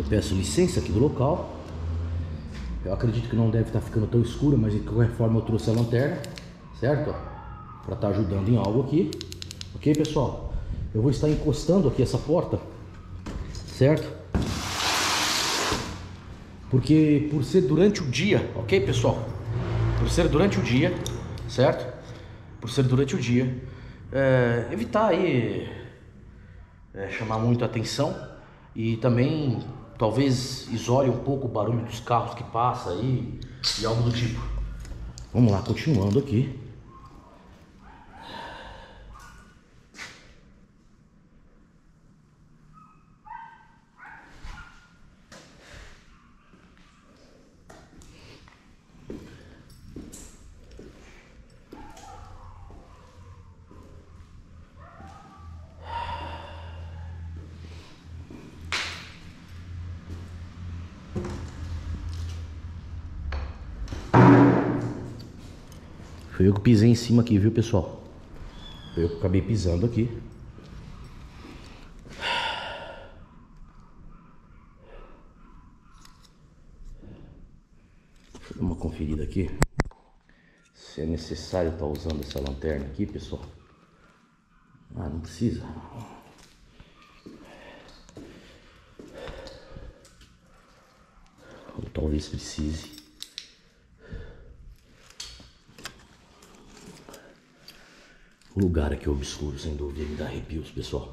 Peço licença aqui do local. Eu acredito que não deve estar ficando tão escura, mas de qualquer forma eu trouxe a lanterna, certo? Para estar ajudando em algo aqui. Ok, pessoal? Eu vou estar encostando aqui essa porta, certo? Porque por ser durante o dia, ok, pessoal? Por ser durante o dia, certo? Por ser durante o dia, evitar aí chamar muito a atenção e também talvez isole um pouco o barulho dos carros que passa aí e algo do tipo. Vamos lá, continuando aqui. Foi eu que pisei em cima aqui, viu, pessoal? Foi eu que acabei pisando aqui. Deixa eu dar uma conferida aqui. Se é necessário estar usando essa lanterna aqui, pessoal. Ah, não precisa. Ou talvez precise. O lugar aqui obscuro, sem dúvida, me dá arrepios, pessoal.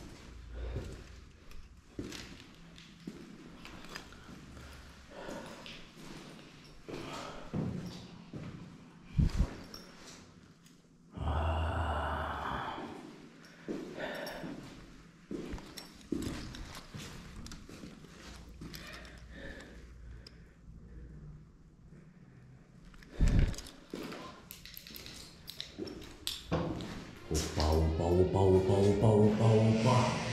Opa, opa, opa, opa, opa, opa, opa.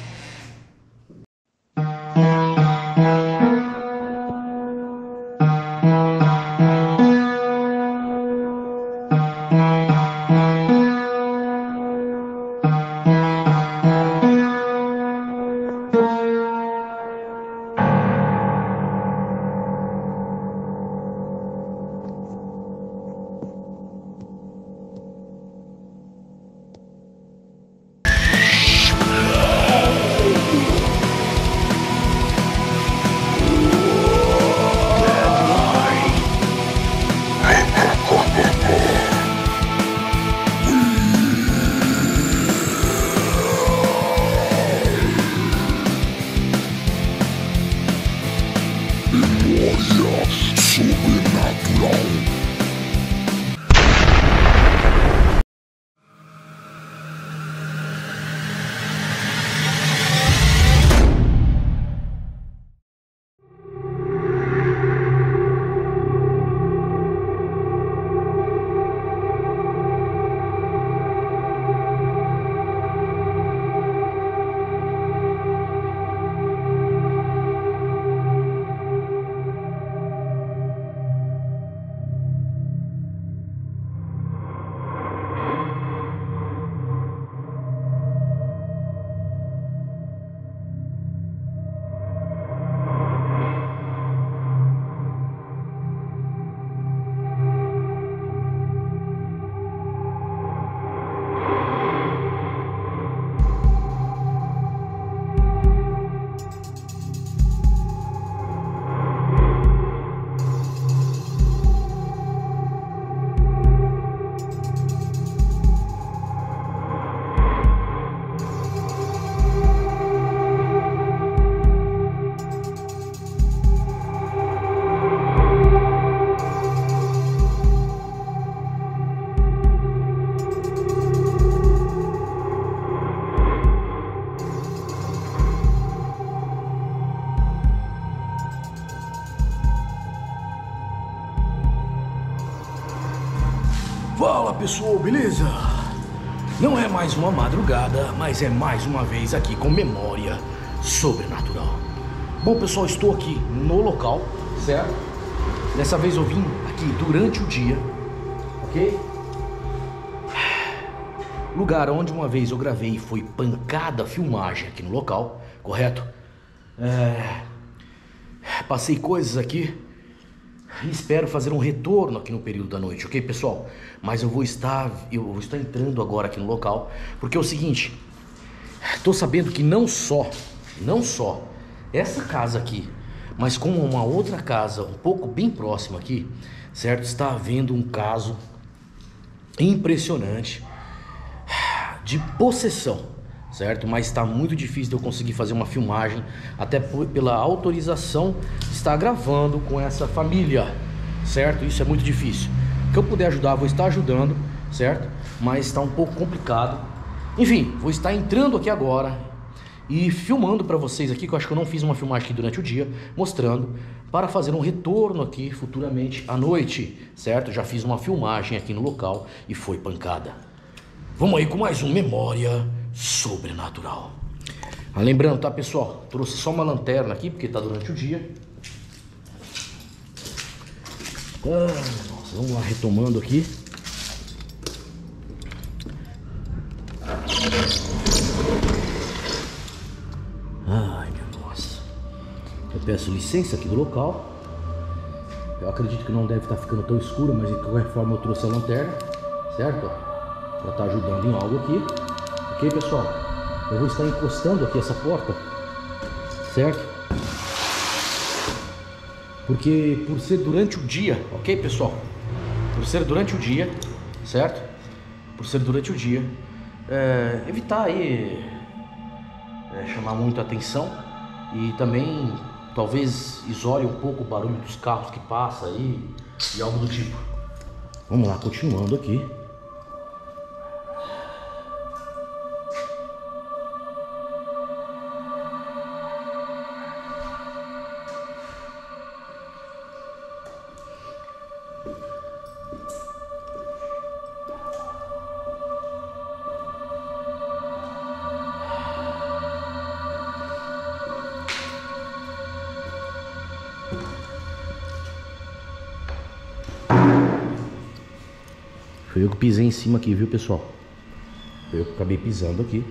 Sobrenatural. Fala pessoal, beleza? Não é mais uma madrugada, mas é mais uma vez aqui com Memória Sobrenatural. Bom pessoal, estou aqui no local, certo? Dessa vez eu vim aqui durante o dia, ok? Lugar onde uma vez eu gravei e foi pancada a filmagem aqui no local, correto? passei coisas aqui e espero fazer um retorno aqui no período da noite, ok, pessoal? Mas eu vou estar entrando agora aqui no local, porque é o seguinte, tô sabendo que não só essa casa aqui, mas como uma outra casa um pouco bem próxima aqui, certo? Está havendo um caso impressionante de possessão, certo? Mas está muito difícil de eu conseguir fazer uma filmagem, até pela autorização de estar gravando com essa família, certo? Isso é muito difícil. O que eu puder ajudar, vou estar ajudando, certo? Mas está um pouco complicado. Enfim, vou estar entrando aqui agora e filmando para vocês aqui, que eu acho que eu não fiz uma filmagem aqui durante o dia, mostrando, para fazer um retorno aqui futuramente à noite, certo? Já fiz uma filmagem aqui no local e foi pancada. Vamos aí com mais um Memória Sobrenatural. Lembrando, tá, pessoal? Trouxe só uma lanterna aqui, porque tá durante o dia. Nossa, vamos lá, retomando aqui. Ai, minha nossa. Eu peço licença aqui do local. Eu acredito que não deve estar ficando tão escuro, mas de qualquer forma eu trouxe a lanterna, certo? Para estar ajudando em algo aqui. Ok, pessoal? Eu vou estar encostando aqui essa porta, certo? Porque por ser durante o dia, ok, pessoal? Por ser durante o dia, certo? Por ser durante o dia, evitar aí chamar muita atenção e também talvez isole um pouco o barulho dos carros que passam aí e algo do tipo. Vamos lá, continuando aqui. Foi eu que pisei em cima aqui, viu, pessoal? Foi eu que acabei pisando aqui.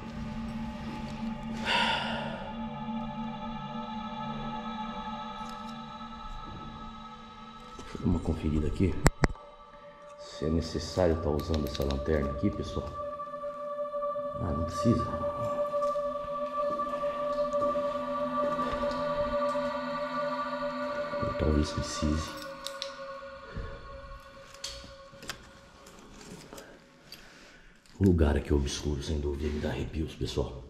Deixa eu dar uma conferida aqui. Se é necessário estar usando essa lanterna aqui, pessoal. Ah, não precisa. Ou talvez precise. O lugar aqui é obscuro, sem dúvida, me dá arrepios, pessoal.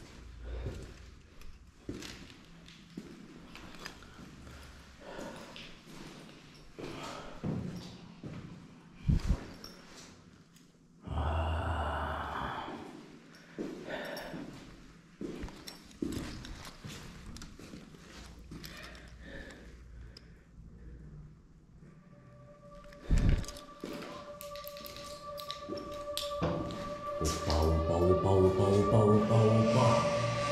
Opa.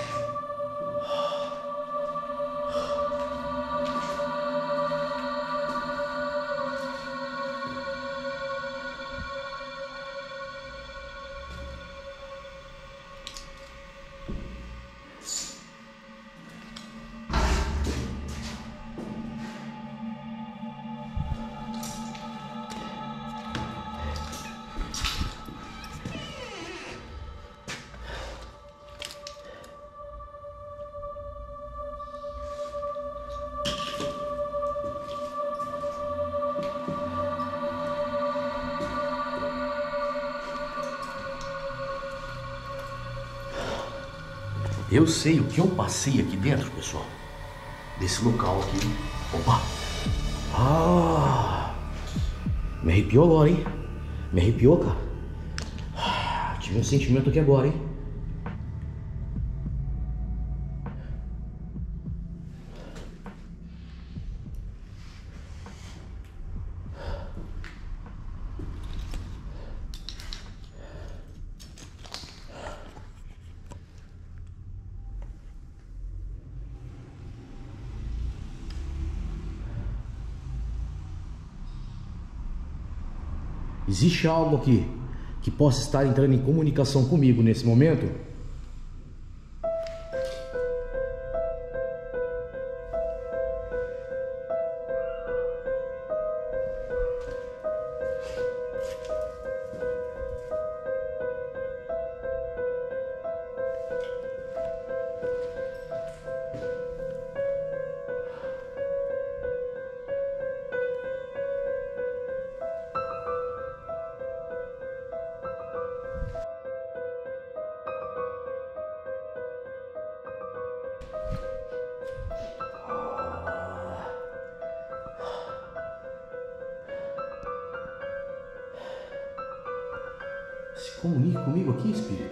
Eu sei o que eu passei aqui dentro, pessoal, desse local aqui. Opa! Ah! Me arrepiou agora, hein? Me arrepiou, cara. Tive um sentimento aqui agora, hein? Existe algo aqui que possa estar entrando em comunicação comigo nesse momento? Se comunique comigo aqui, espírito.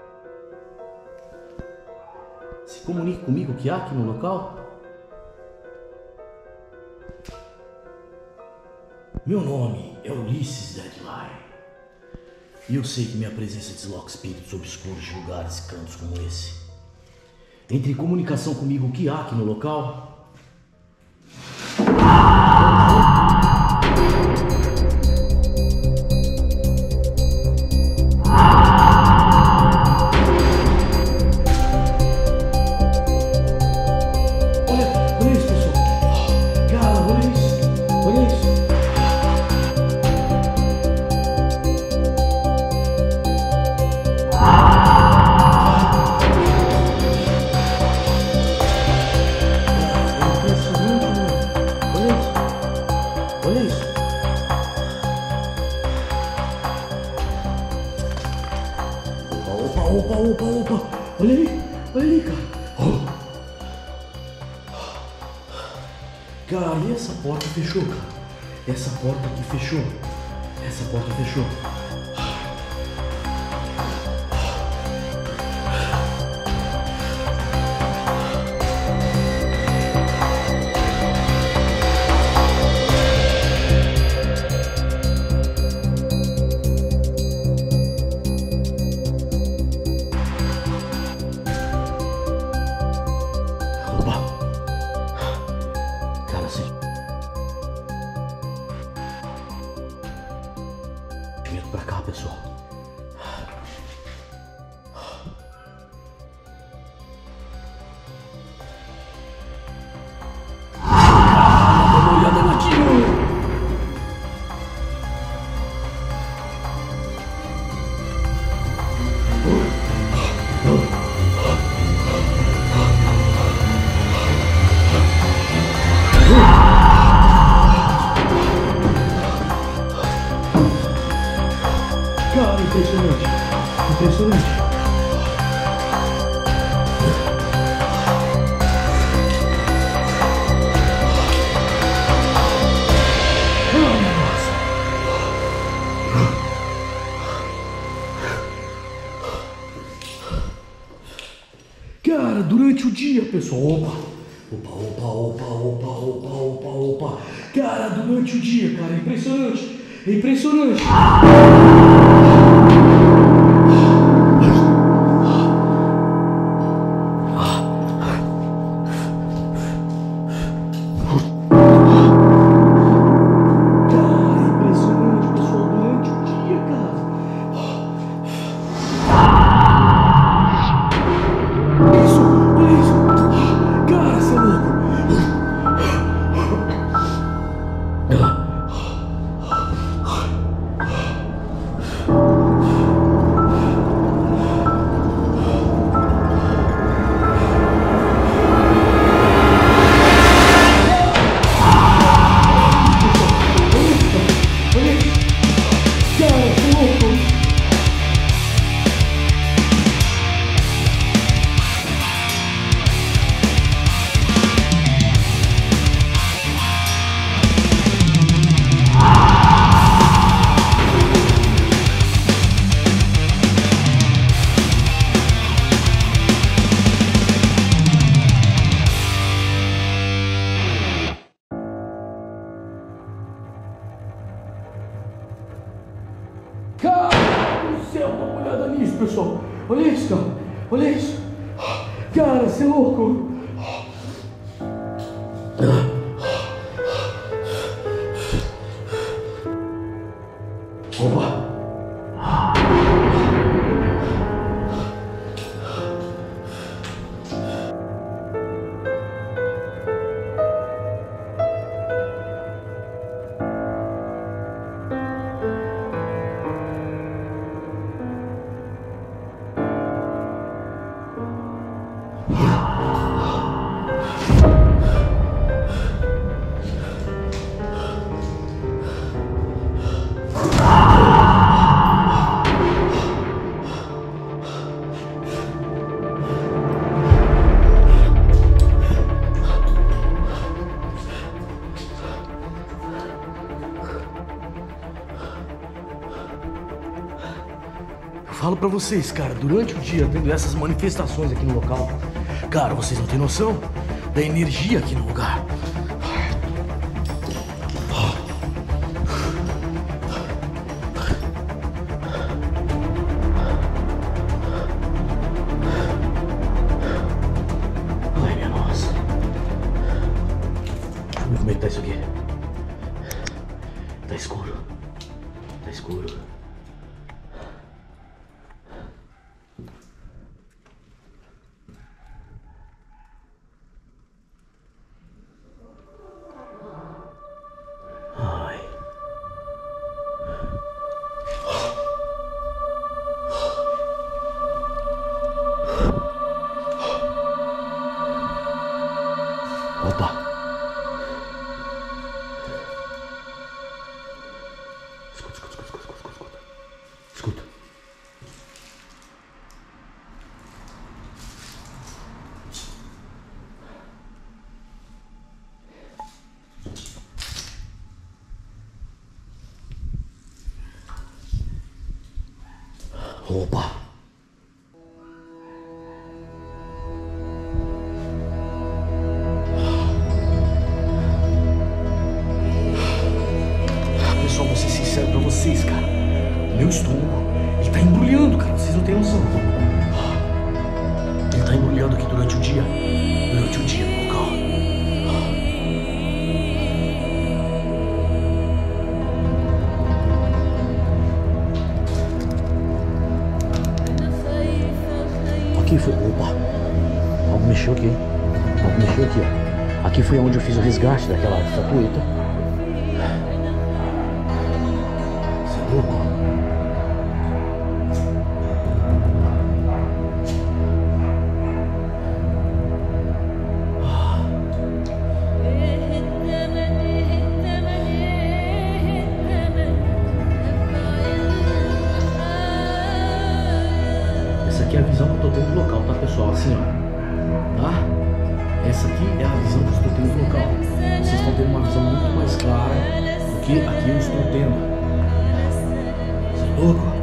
Se comunique comigo o que há aqui no local. Meu nome é Ulisses Deadline. E eu sei que minha presença desloca espíritos obscuros de lugares e cantos como esse. Entre em comunicação comigo o que há aqui no local. Olha isso, pessoal. Cara, olha isso. Olha isso. Olha isso. Opa. Olha ali, cara. Cara, e essa porta fechou, cara? Essa porta aqui fechou. Cara, sentimento pra cá, pessoal. Dá uma olhada naquilo. Cara, impressionante. Cara, durante o dia, pessoal. Opa. Cara, durante o dia, cara, impressionante. Cara do céu, dá uma olhada nisso, pessoal. Olha isso, cara. Olha isso. Cara, você é louco. Opa. falo pra vocês, cara, durante o dia, tendo essas manifestações aqui no local, cara, vocês não têm noção da energia aqui no lugar. Ai, minha nossa. Deixa eu ver como é que tá isso aqui. Tá escuro. Tá escuro. Ai. Opa. Escuta. Opa. Pessoal, vou ser sincero pra vocês, cara. Meu estômago, ele tá embrulhando, cara. Vocês não têm noção. Ele tá embrulhando aqui durante o dia. Durante o dia no local. Aqui foi. Opa! Algo mexeu aqui. Algo mexeu aqui, ó. Aqui foi onde eu fiz o resgate daquela estatueta. Você é louco? Essa aqui é a visão que eu tô tendo do local, tá, pessoal? Assim, ó. Tá? Essa aqui é a visão que eu estou tendo do local. Vocês estão tendo uma visão muito mais clara do que aqui eu estou tendo. Você é louco?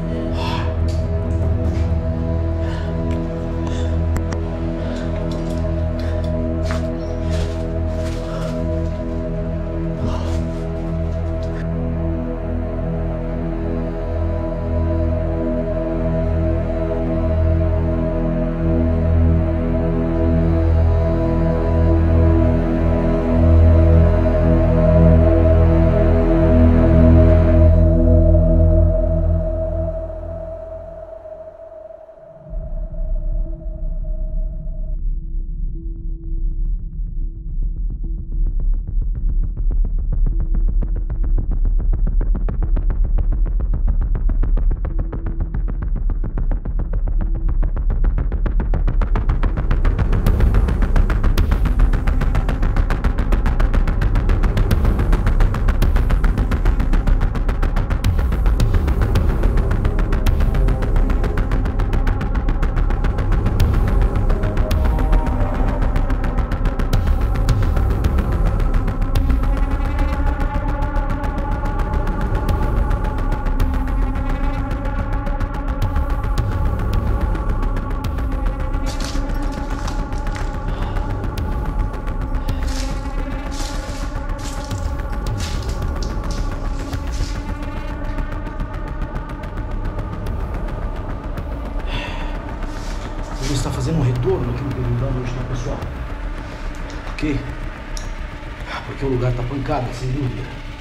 Está fazendo um retorno aqui no período hoje, tá, pessoal? Ok? Porque o lugar tá pancado, sem dúvida.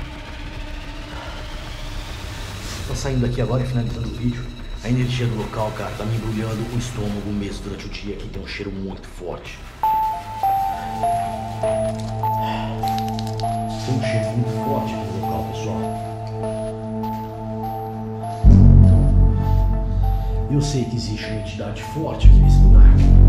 Tá saindo daqui agora e finalizando o vídeo. A energia do local, cara, tá me embrulhando o estômago mesmo durante o dia. Aqui tem um cheiro muito forte. Tem um cheiro muito forte aqui no local, pessoal. Eu sei que existe uma entidade forte aqui nesse lugar.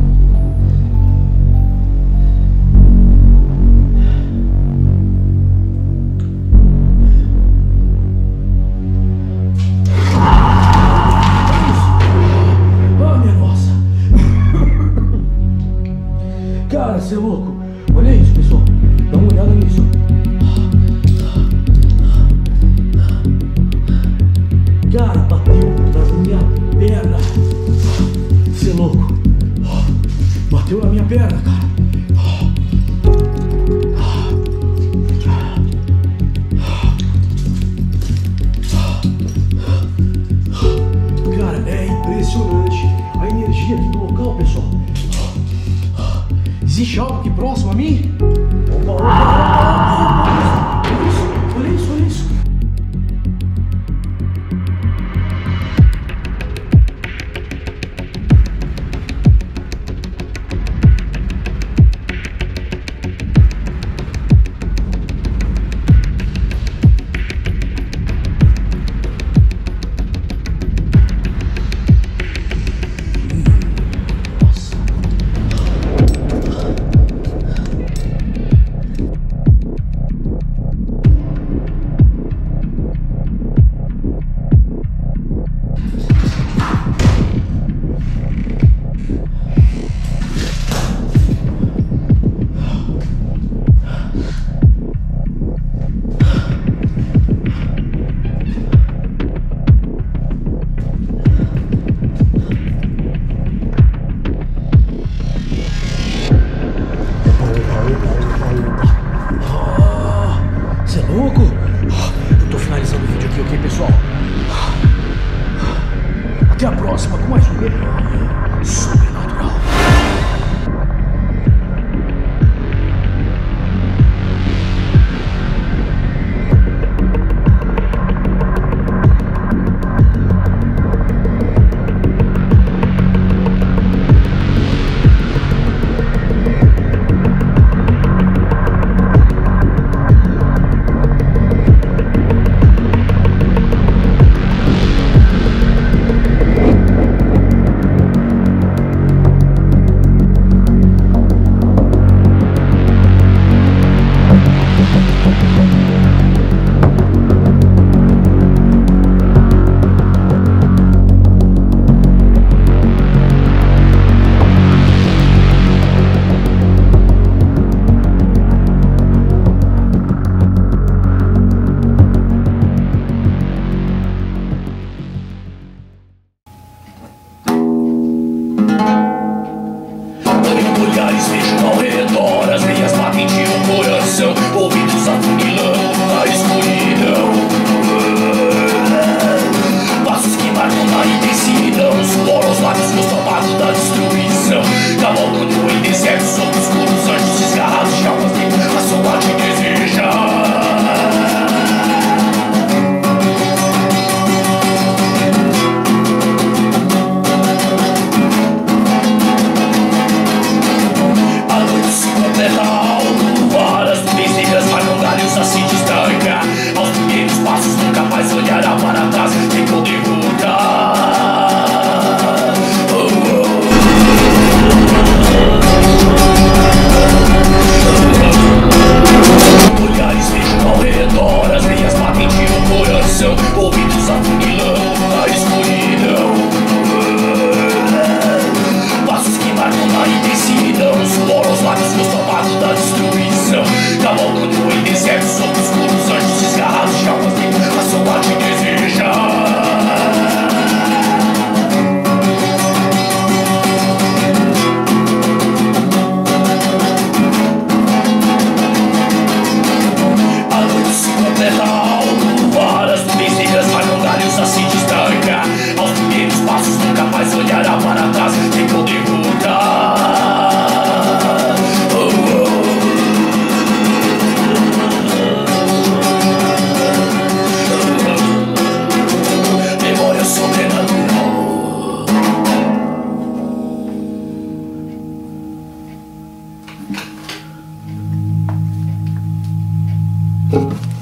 Ah, minha nossa! Cara, você é louco? Olha isso, pessoal. Dá uma olhada nisso. Cara, bateu nas minhas pernas. perna, cara. Cara, é impressionante a energia aqui do local, pessoal. Existe algo aqui próximo a mim? Opa, opa, opa. Olha isso, olha isso, olha isso. Você é louco? Eu tô finalizando o vídeo aqui, ok, pessoal? Até a próxima com mais um Merlin Sobrenatural. Olhares vejo ao redor, as veias batem de um coração, ouvidos afunilando na escuridão. Passos que marcam na imensidão, suor aos lábios no estômago da destruição. Cavalgando em desertos obscuros, anjos desgarrados de almas que a saudade deseja. Assim distância, aos primeiros passos nunca mais olhará para trás. Tentou derrotar. Olhares vejam ao redor, as veias batem de um coração, ouvidos afunilando na escuridão. Passos que marcam na imensidão, suor aos lábios no estômago da destruição. Cavalgando em desertos obscuros, anjos desgarrados de almas que a saudade deseja. A noite se completa ao luar, as nuvens negras marcam galhos assim distância. Aos primeiros passos nunca mais olhará para trás. Tentou derrotar. Memória sobrenatural.